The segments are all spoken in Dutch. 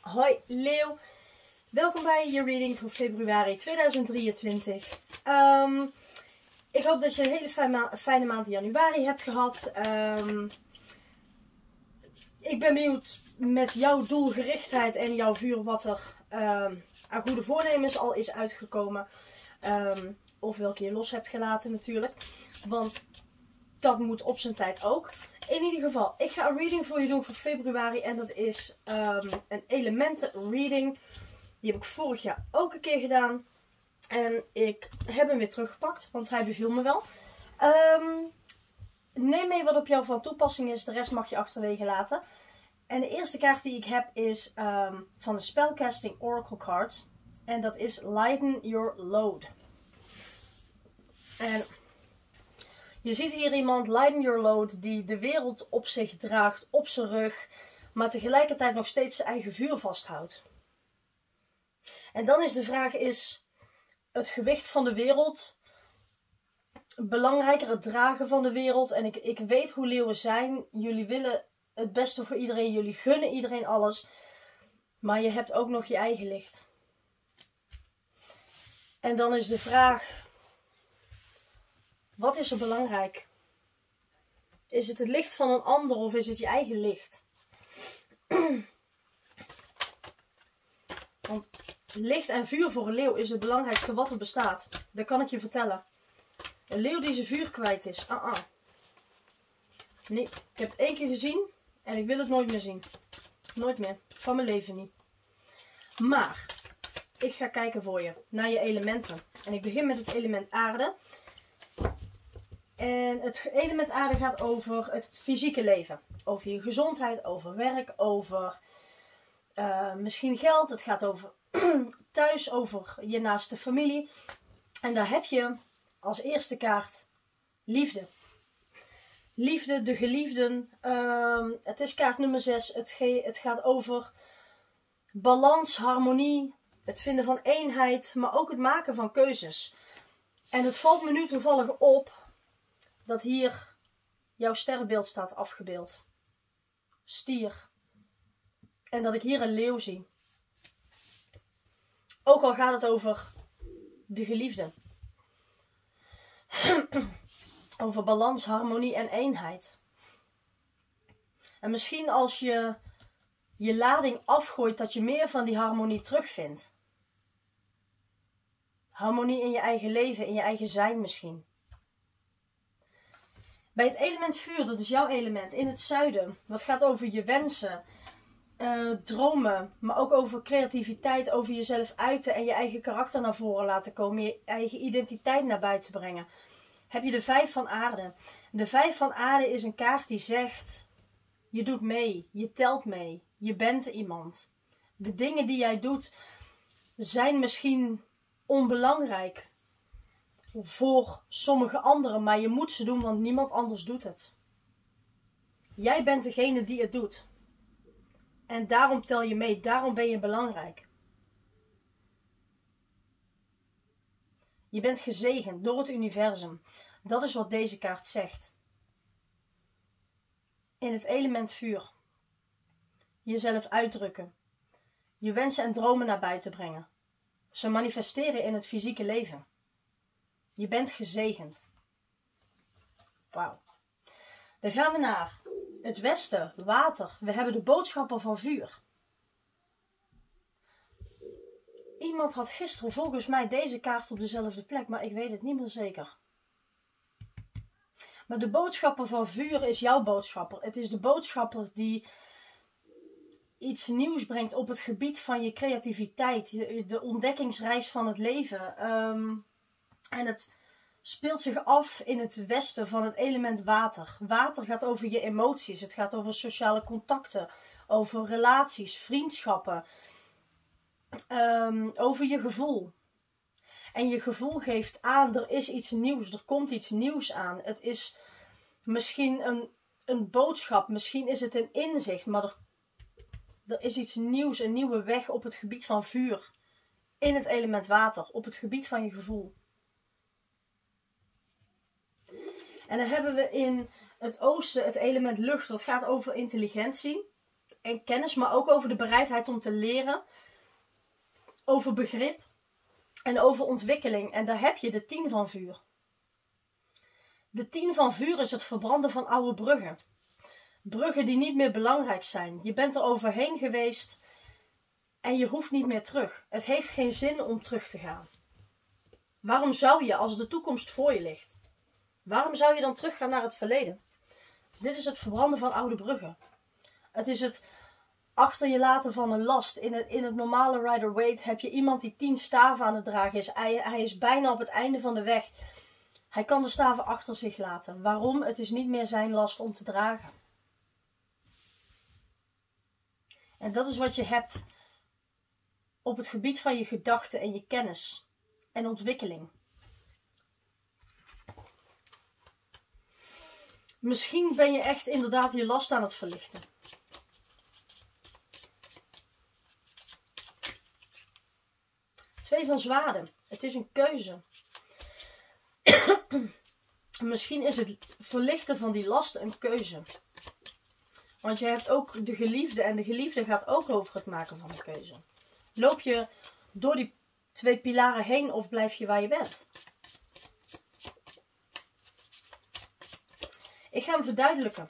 Hoi Leeuw, welkom bij je reading voor februari 2023. Ik hoop dat je een hele fijne maand januari hebt gehad. Ik ben benieuwd met jouw doelgerichtheid en jouw vuur wat er aan goede voornemens al is uitgekomen. Of welke je los hebt gelaten natuurlijk. Want dat moet op zijn tijd ook. In ieder geval, ik ga een reading voor je doen voor februari. En dat is een elementen reading. Die heb ik vorig jaar ook een keer gedaan. En ik heb hem weer teruggepakt, want hij beviel me wel. Neem mee wat op jou van toepassing is. De rest mag je achterwege laten. En de eerste kaart die ik heb is van de Spellcasting Oracle Cards. En dat is Lighten Your Load. En je ziet hier iemand, Lighten Your Load, die de wereld op zich draagt, op zijn rug. Maar tegelijkertijd nog steeds zijn eigen vuur vasthoudt. En dan is de vraag, is het gewicht van de wereld belangrijker, het dragen van de wereld? En ik weet hoe leeuwen zijn. Jullie willen het beste voor iedereen. Jullie gunnen iedereen alles. Maar je hebt ook nog je eigen licht. En dan is de vraag, wat is er belangrijk? Is het licht van een ander of is het je eigen licht? Want licht en vuur voor een leeuw is het belangrijkste wat er bestaat. Dat kan ik je vertellen. Een leeuw die zijn vuur kwijt is. Nee, ik heb het 1 keer gezien en ik wil het nooit meer zien. Nooit meer. Van mijn leven niet. Maar ik ga kijken voor je naar je elementen. En ik begin met het element aarde. En het element aarde gaat over het fysieke leven. Over je gezondheid, over werk, over misschien geld. Het gaat over thuis, over je naaste familie. En daar heb je als eerste kaart liefde. Liefde, de geliefden. Het is kaart nummer 6. Het gaat over balans, harmonie. Het vinden van eenheid, maar ook het maken van keuzes. En het valt me nu toevallig op dat hier jouw sterrenbeeld staat afgebeeld. Stier. En dat ik hier een leeuw zie. Ook al gaat het over de geliefde. Over balans, harmonie en eenheid. En misschien als je je lading afgooit, dat je meer van die harmonie terugvindt. Harmonie in je eigen leven, in je eigen zijn misschien. Bij het element vuur, dat is jouw element, in het zuiden. Wat gaat over je wensen, dromen, maar ook over creativiteit, over jezelf uiten en je eigen karakter naar voren laten komen. Je eigen identiteit naar buiten brengen. Heb je de 5 van aarde. De 5 van aarde is een kaart die zegt, je doet mee, je telt mee, je bent iemand. De dingen die jij doet zijn misschien onbelangrijk voor sommige anderen, maar je moet ze doen, want niemand anders doet het. Jij bent degene die het doet. En daarom tel je mee, daarom ben je belangrijk. Je bent gezegend door het universum. Dat is wat deze kaart zegt. In het element vuur. Jezelf uitdrukken. Je wensen en dromen naar buiten brengen. Ze manifesteren in het fysieke leven. Je bent gezegend. Wauw. Dan gaan we naar het westen, water. We hebben de boodschapper van vuur. Iemand had gisteren volgens mij deze kaart op dezelfde plek, maar ik weet het niet meer zeker. Maar de boodschapper van vuur is jouw boodschapper. Het is de boodschapper die iets nieuws brengt op het gebied van je creativiteit. De ontdekkingsreis van het leven. En het speelt zich af in het westen van het element water. Water gaat over je emoties. Het gaat over sociale contacten. Over relaties, vriendschappen. Over je gevoel. En je gevoel geeft aan, er is iets nieuws. Er komt iets nieuws aan. Het is misschien een boodschap. Misschien is het een inzicht. Maar er is iets nieuws. Een nieuwe weg op het gebied van vuur. In het element water. Op het gebied van je gevoel. En dan hebben we in het oosten het element lucht. Dat gaat over intelligentie. en kennis, maar ook over de bereidheid om te leren. Over begrip en over ontwikkeling. En daar heb je de 10 van vuur. De 10 van vuur is het verbranden van oude bruggen. Bruggen die niet meer belangrijk zijn. Je bent er overheen geweest en je hoeft niet meer terug. Het heeft geen zin om terug te gaan. Waarom zou je, als de toekomst voor je ligt, waarom zou je dan teruggaan naar het verleden? Dit is het verbranden van oude bruggen. Het is het achter je laten van een last. In het normale Rider-Waite heb je iemand die 10 staven aan het dragen is. Hij is bijna op het einde van de weg. Hij kan de staven achter zich laten. Waarom? Het is niet meer zijn last om te dragen. En dat is wat je hebt op het gebied van je gedachten en je kennis en ontwikkeling. Misschien ben je echt inderdaad je last aan het verlichten. Twee van zwaarden. Het is een keuze. Misschien is het verlichten van die last een keuze. Want je hebt ook de geliefde en de geliefde gaat ook over het maken van een keuze. Loop je door die 2 pilaren heen of blijf je waar je bent? Ik ga hem verduidelijken.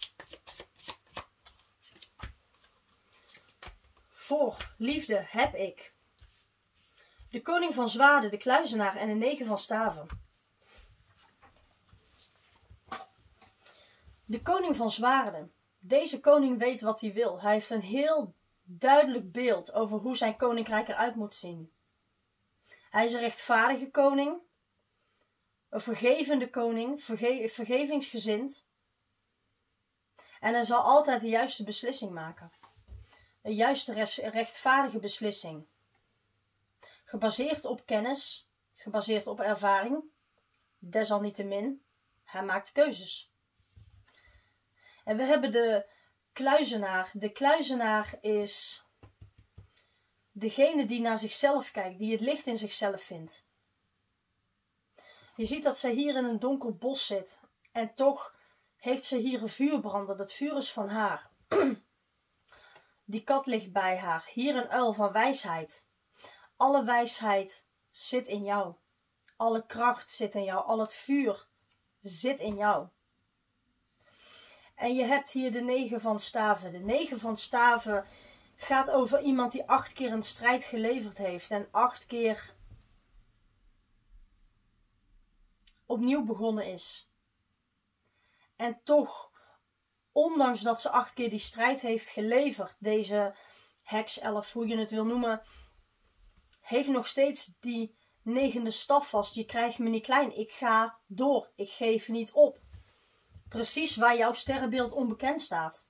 Voor liefde heb ik de koning van zwaarden, de kluizenaar en de 9 van staven. De koning van zwaarden. Deze koning weet wat hij wil. Hij heeft een heel duidelijk beeld over hoe zijn koninkrijk eruit moet zien. Hij is een rechtvaardige koning. Een vergevende koning. Vergevingsgezind. En hij zal altijd de juiste beslissing maken. Een juiste rechtvaardige beslissing. Gebaseerd op kennis. Gebaseerd op ervaring. Desalniettemin. Hij maakt keuzes. En we hebben de kluizenaar. De kluizenaar is degene die naar zichzelf kijkt. Die het licht in zichzelf vindt. Je ziet dat zij hier in een donker bos zit. En toch heeft ze hier een vuur branden. Dat vuur is van haar. Die kat ligt bij haar. Hier een uil van wijsheid. Alle wijsheid zit in jou. Alle kracht zit in jou. Al het vuur zit in jou. En je hebt hier de 9 van staven. De 9 van staven gaat over iemand die 8 keer een strijd geleverd heeft. En 8 keer opnieuw begonnen is. En toch, ondanks dat ze 8 keer die strijd heeft geleverd, deze hekself, hoe je het wil noemen, heeft nog steeds die 9e staf vast. Je krijgt me niet klein. Ik ga door. Ik geef niet op. Precies waar jouw sterrenbeeld onbekend staat.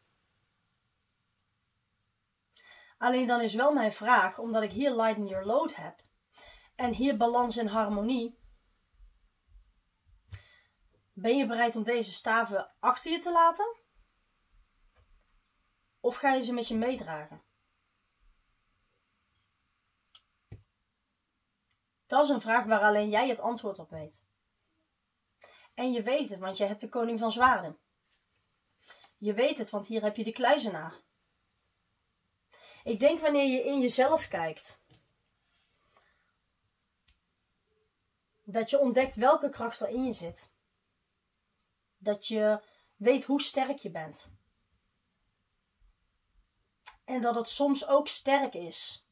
Alleen dan is wel mijn vraag, omdat ik hier lighten your load heb. En hier balans en harmonie. Ben je bereid om deze staven achter je te laten? Of ga je ze met je meedragen? Dat is een vraag waar alleen jij het antwoord op weet. En je weet het, want je hebt de koning van zwaarden. Je weet het, want hier heb je de kluizenaar. Ik denk wanneer je in jezelf kijkt, dat je ontdekt welke kracht er in je zit. Dat je weet hoe sterk je bent. En dat het soms ook sterk is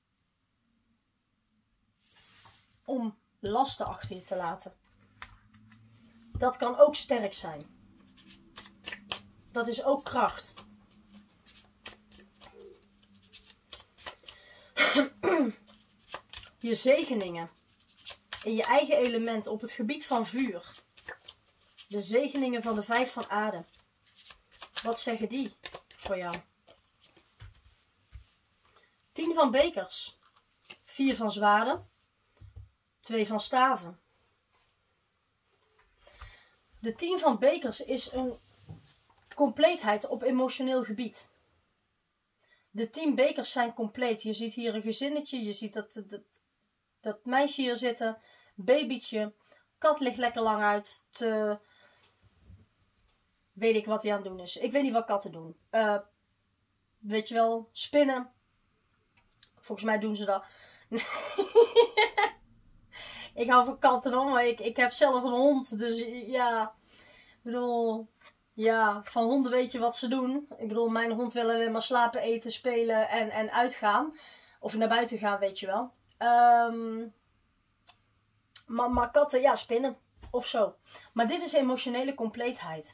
om lasten achter je te laten. Dat kan ook sterk zijn. Dat is ook kracht. Je zegeningen in je eigen element op het gebied van vuur. De zegeningen van de 5 van aarde. Wat zeggen die voor jou? 10 van bekers. 4 van zwaarden. 2 van staven. De 10 van bekers is een compleetheid op emotioneel gebied. De 10 bekers zijn compleet. Je ziet hier een gezinnetje. Je ziet dat meisje hier zitten. Babytje. Kat ligt lekker lang uit. Weet ik wat hij aan het doen is. Ik weet niet wat katten doen. weet je wel, spinnen. Volgens mij doen ze dat. Ik hou van katten hoor, maar ik heb zelf een hond. Dus ja, ik bedoel, ja, van honden weet je wat ze doen. Ik bedoel, mijn hond wil alleen maar slapen, eten, spelen en uitgaan. Of naar buiten gaan, weet je wel. Maar katten, ja, spinnen. Of zo. Maar dit is emotionele compleetheid.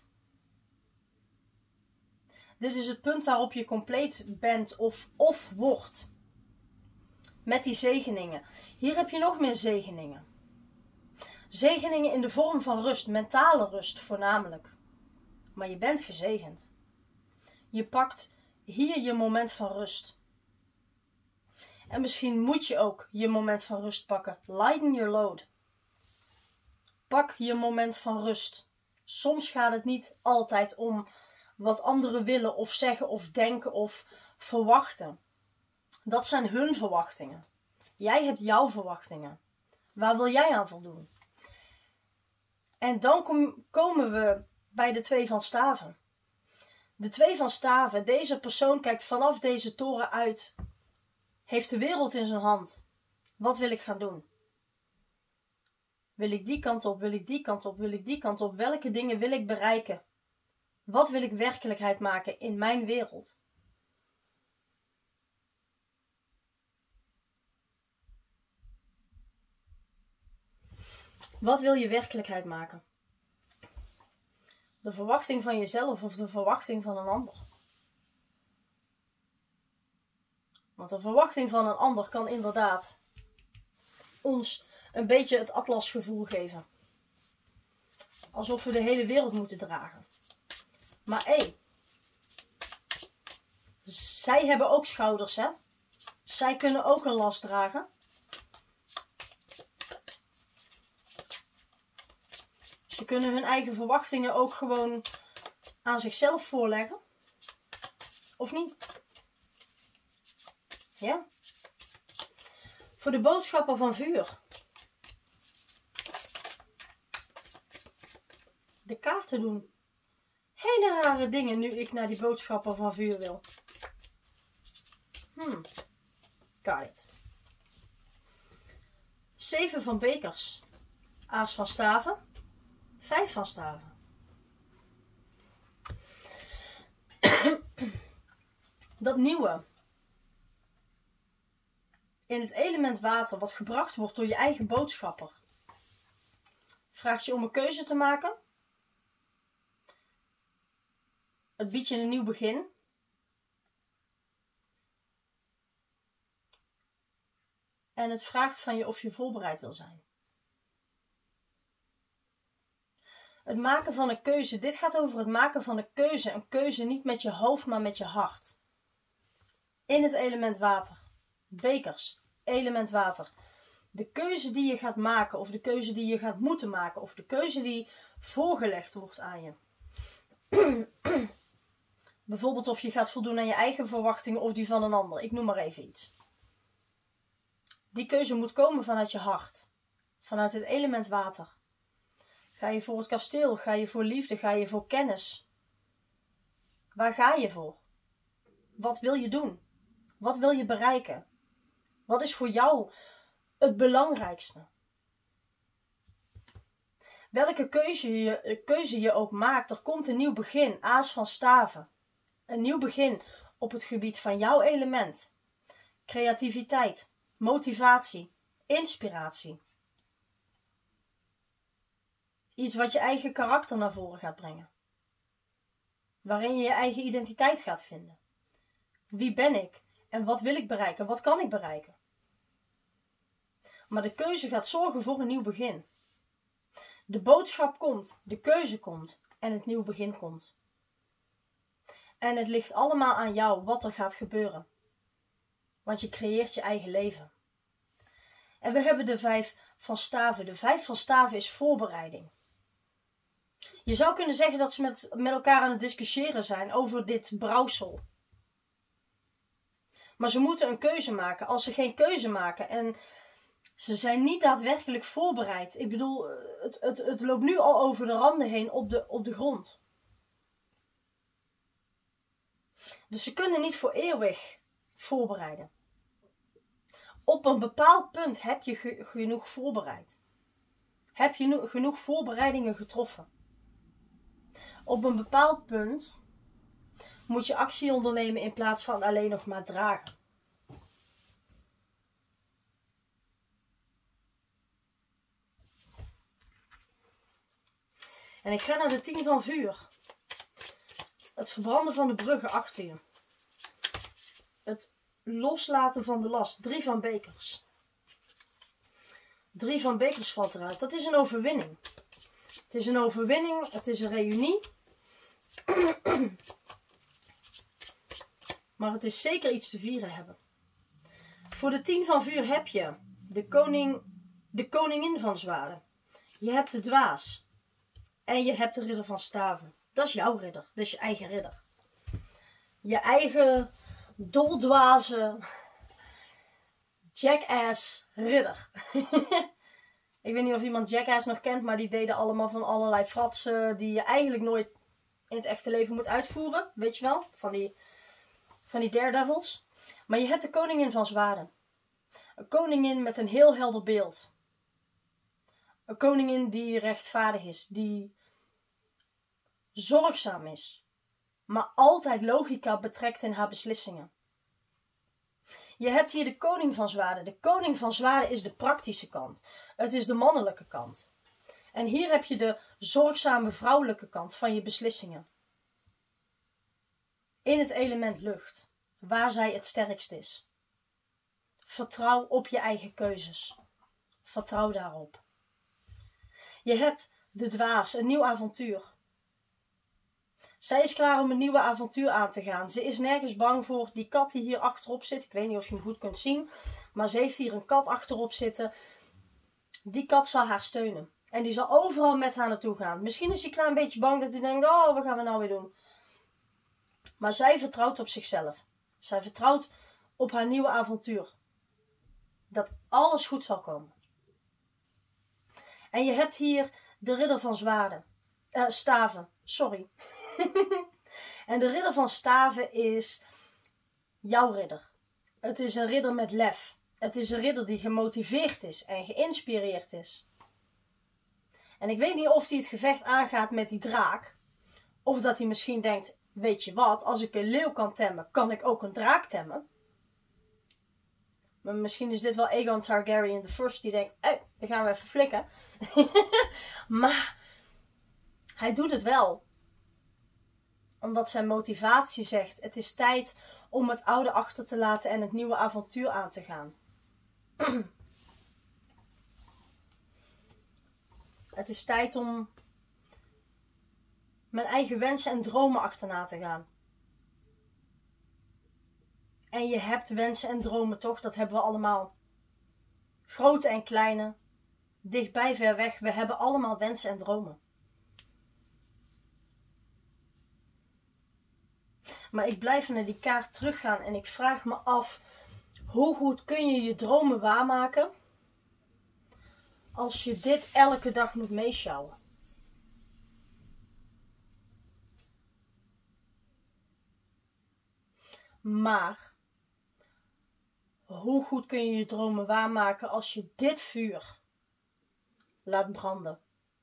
Dit is het punt waarop je compleet bent of wordt. Met die zegeningen. Hier heb je nog meer zegeningen. Zegeningen in de vorm van rust. Mentale rust voornamelijk. Maar je bent gezegend. Je pakt hier je moment van rust. En misschien moet je ook je moment van rust pakken. Lighten your load. Pak je moment van rust. Soms gaat het niet altijd om wat anderen willen of zeggen of denken of verwachten. Dat zijn hun verwachtingen. Jij hebt jouw verwachtingen. Waar wil jij aan voldoen? En dan komen we bij de 2 van staven. De 2 van staven, deze persoon kijkt vanaf deze toren uit. Heeft de wereld in zijn hand. Wat wil ik gaan doen? Wil ik die kant op? Wil ik die kant op? Wil ik die kant op? Welke dingen wil ik bereiken? Wat wil ik werkelijkheid maken in mijn wereld? Wat wil je werkelijkheid maken? De verwachting van jezelf of de verwachting van een ander? Want de verwachting van een ander kan inderdaad ons een beetje het atlasgevoel geven. Alsof we de hele wereld moeten dragen. Maar hé, zij hebben ook schouders, hè? Zij kunnen ook een last dragen. Ze kunnen hun eigen verwachtingen ook gewoon aan zichzelf voorleggen. Of niet? Ja? Voor de boodschappen van vuur. De kaarten doen hele rare dingen nu ik naar die boodschappen van vuur wil. Got it. 7 van bekers. Aas van staven. 5 van staven. Dat nieuwe. In het element water wat gebracht wordt door je eigen boodschapper. Vraagt je om een keuze te maken. Het biedt je een nieuw begin. En het vraagt van je of je voorbereid wil zijn. Het maken van een keuze. Dit gaat over het maken van een keuze. Een keuze niet met je hoofd, maar met je hart. In het element water. Bekers. Element water. De keuze die je gaat maken. Of de keuze die je gaat moeten maken. Of de keuze die voorgelegd wordt aan je. Bijvoorbeeld of je gaat voldoen aan je eigen verwachtingen of die van een ander. Ik noem maar even iets. Die keuze moet komen vanuit je hart. Vanuit het element water. Ga je voor het kasteel? Ga je voor liefde? Ga je voor kennis? Waar ga je voor? Wat wil je doen? Wat wil je bereiken? Wat is voor jou het belangrijkste? Welke keuze je ook maakt, er komt een nieuw begin. Aas van staven. Een nieuw begin op het gebied van jouw element. Creativiteit, motivatie, inspiratie. Iets wat je eigen karakter naar voren gaat brengen. Waarin je je eigen identiteit gaat vinden. Wie ben ik? En wat wil ik bereiken? Wat kan ik bereiken? Maar de keuze gaat zorgen voor een nieuw begin. De boodschap komt, de keuze komt en het nieuw begin komt. En het ligt allemaal aan jou wat er gaat gebeuren. Want je creëert je eigen leven. En we hebben de 5 van staven. De 5 van staven is voorbereiding. Je zou kunnen zeggen dat ze met elkaar aan het discussiëren zijn over dit brouwsel. Maar ze moeten een keuze maken. Als ze geen keuze maken en ze zijn niet daadwerkelijk voorbereid. Ik bedoel, het loopt nu al over de randen heen op de grond. Dus ze kunnen niet voor eeuwig voorbereiden. Op een bepaald punt heb je genoeg voorbereid. Heb je genoeg voorbereidingen getroffen. Op een bepaald punt moet je actie ondernemen in plaats van alleen nog maar dragen. En ik ga naar de 10 van vuur. Het verbranden van de bruggen achter je. Het loslaten van de last. 3 van bekers. 3 van bekers valt eruit. Dat is een overwinning. Het is een overwinning. Het is een reunie. Maar het is zeker iets te vieren hebben. Voor de 10 van vuur heb je de koningin van zwaarden. Je hebt de dwaas. En je hebt de ridder van staven. Dat is jouw ridder. Dat is je eigen ridder. Je eigen doldwaze jackass ridder. Ik weet niet of iemand Jackass nog kent, maar die deden allemaal van allerlei fratsen die je eigenlijk nooit in het echte leven moet uitvoeren. Weet je wel? Van die daredevils. Maar je hebt de koningin van zwaarden. Een koningin met een heel helder beeld. Een koningin die rechtvaardig is, die zorgzaam is, maar altijd logica betrekt in haar beslissingen. Je hebt hier de koning van zwaarden. De koning van zwaarden is de praktische kant. Het is de mannelijke kant. En hier heb je de zorgzame vrouwelijke kant van je beslissingen. In het element lucht, waar zij het sterkst is. Vertrouw op je eigen keuzes. Vertrouw daarop. Je hebt de dwaas, een nieuw avontuur. Zij is klaar om een nieuwe avontuur aan te gaan. Ze is nergens bang voor die kat die hier achterop zit. Ik weet niet of je hem goed kunt zien. Maar ze heeft hier een kat achterop zitten. Die kat zal haar steunen. En die zal overal met haar naartoe gaan. Misschien is hij een klein beetje bang dat hij denkt, oh, wat gaan we nou weer doen? Maar zij vertrouwt op zichzelf. Zij vertrouwt op haar nieuwe avontuur. Dat alles goed zal komen. En je hebt hier de ridder van zwaarden. Staven, sorry. En de ridder van staven is jouw ridder. Het is een ridder met lef. Het is een ridder die gemotiveerd is en geïnspireerd is. En ik weet niet of hij het gevecht aangaat met die draak. Of dat hij misschien denkt, weet je wat, als ik een leeuw kan temmen, kan ik ook een draak temmen. Maar misschien is dit wel Aegon Targaryen de First die denkt, dan gaan we even flikken. Maar hij doet het wel. Omdat zijn motivatie zegt, het is tijd om het oude achter te laten en het nieuwe avontuur aan te gaan. Het is tijd om mijn eigen wensen en dromen achterna te gaan. En je hebt wensen en dromen toch, dat hebben we allemaal. Grote en kleine, dichtbij, ver weg, we hebben allemaal wensen en dromen. Maar ik blijf naar die kaart teruggaan en ik vraag me af, hoe goed kun je je dromen waarmaken als je dit elke dag moet meeschouwen? Maar hoe goed kun je je dromen waarmaken als je dit vuur laat branden?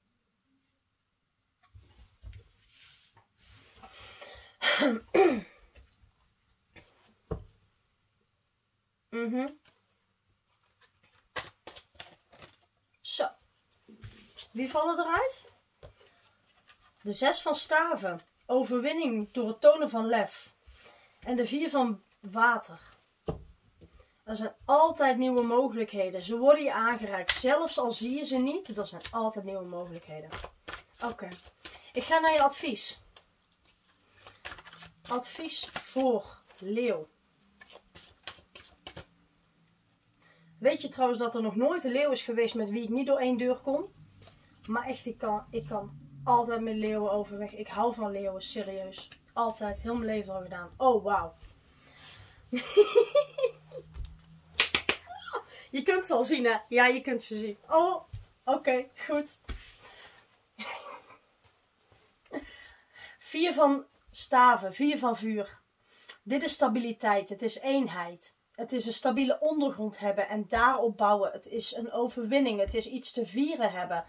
Zo. Wie vallen eruit? De 6 van staven. Overwinning door het tonen van lef. En de 4 van water. Er zijn altijd nieuwe mogelijkheden. Ze worden je aangereikt. Zelfs al zie je ze niet. Er zijn altijd nieuwe mogelijkheden. Oké. Ik ga naar je advies. Advies voor leeuw. Weet je trouwens dat er nog nooit een leeuw is geweest met wie ik niet door één deur kom? Maar echt, ik kan altijd met leeuwen overweg. Ik hou van leeuwen, serieus. Altijd, heel mijn leven al gedaan. Oh, wauw. Je kunt ze al zien, hè? Ja, je kunt ze zien. Oh, oké, goed. 4 van staven, 4 van vuur. Dit is stabiliteit, het is eenheid. Het is een stabiele ondergrond hebben en daarop bouwen. Het is een overwinning, het is iets te vieren hebben.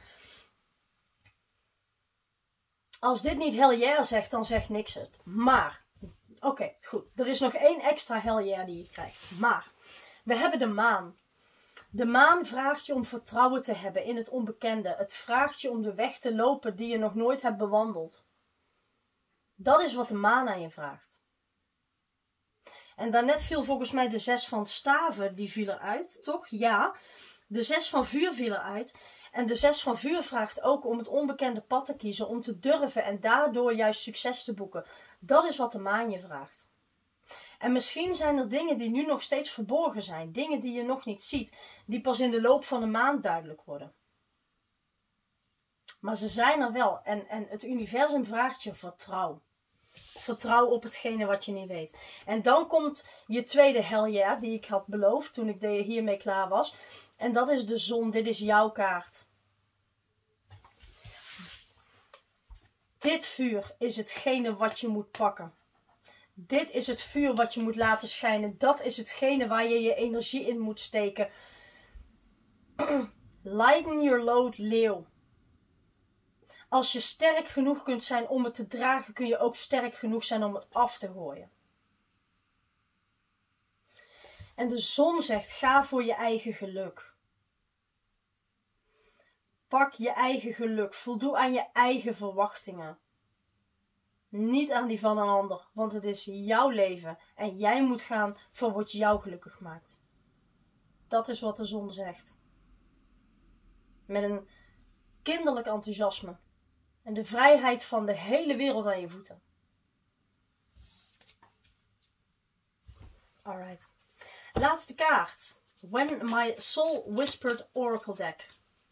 Als dit niet hell yeah zegt, dan zegt niks het. Maar, oké, goed. Er is nog één extra hell yeah die je krijgt. Maar, we hebben de maan. De maan vraagt je om vertrouwen te hebben in het onbekende. Het vraagt je om de weg te lopen die je nog nooit hebt bewandeld. Dat is wat de maan aan je vraagt. En daarnet viel volgens mij de 6 van staven, die viel eruit, toch? Ja, de 6 van vuur viel eruit. En de 6 van vuur vraagt ook om het onbekende pad te kiezen, om te durven en daardoor juist succes te boeken. Dat is wat de maan je vraagt. En misschien zijn er dingen die nu nog steeds verborgen zijn, dingen die je nog niet ziet, die pas in de loop van de maand duidelijk worden. Maar ze zijn er wel en het universum vraagt je vertrouw. Vertrouw op hetgene wat je niet weet. En dan komt je tweede hell yeah, die ik had beloofd toen ik hiermee klaar was. En dat is de zon. Dit is jouw kaart. Dit vuur is hetgene wat je moet pakken. Dit is het vuur wat je moet laten schijnen. Dat is hetgene waar je je energie in moet steken. Lighten your load, leeuw. Als je sterk genoeg kunt zijn om het te dragen, kun je ook sterk genoeg zijn om het af te gooien. En de zon zegt, ga voor je eigen geluk. Pak je eigen geluk. Voldoe aan je eigen verwachtingen. Niet aan die van een ander, want het is jouw leven. En jij moet gaan voor wat jou gelukkig maakt. Dat is wat de zon zegt. Met een kinderlijk enthousiasme. En de vrijheid van de hele wereld aan je voeten. Alright. Laatste kaart. When my soul whispered oracle deck.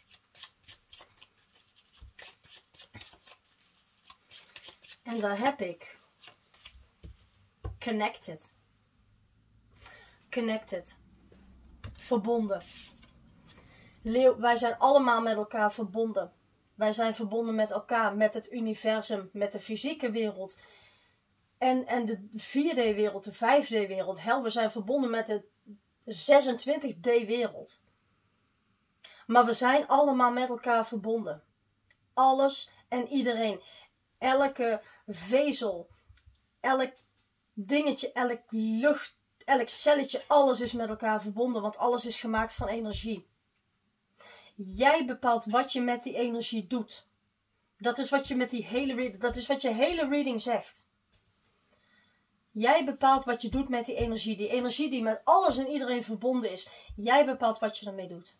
En daar heb ik connected. Connected. Verbonden. Leeuw, wij zijn allemaal met elkaar verbonden. Wij zijn verbonden met elkaar, met het universum, met de fysieke wereld. En de 4D-wereld, de 5D-wereld. Hel, we zijn verbonden met de 26D-wereld. Maar we zijn allemaal met elkaar verbonden. Alles en iedereen. Elke vezel, elk dingetje, elk lucht, elk celletje, alles is met elkaar verbonden, want alles is gemaakt van energie. Jij bepaalt wat je met die energie doet. Dat is wat je met dat is wat je hele reading zegt. Jij bepaalt wat je doet met die energie. Die energie die met alles en iedereen verbonden is. Jij bepaalt wat je ermee doet.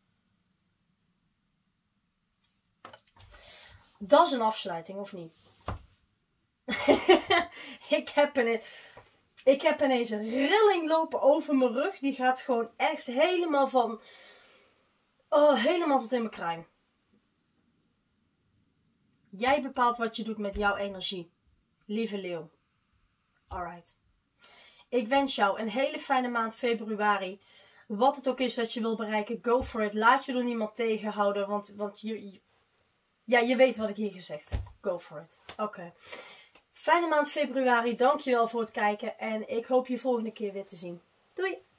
Dat is een afsluiting, of niet? Ik heb ineens een rilling lopen over mijn rug. Die gaat gewoon echt helemaal van... Oh, helemaal tot in mijn kruin. Jij bepaalt wat je doet met jouw energie. Lieve leeuw. Alright. Ik wens jou een hele fijne maand februari. Wat het ook is dat je wil bereiken, go for it. Laat je door niemand tegenhouden, want je weet wat ik hier gezegd heb. Go for it. Oké. Fijne maand februari. Dankjewel voor het kijken. En ik hoop je volgende keer weer te zien. Doei!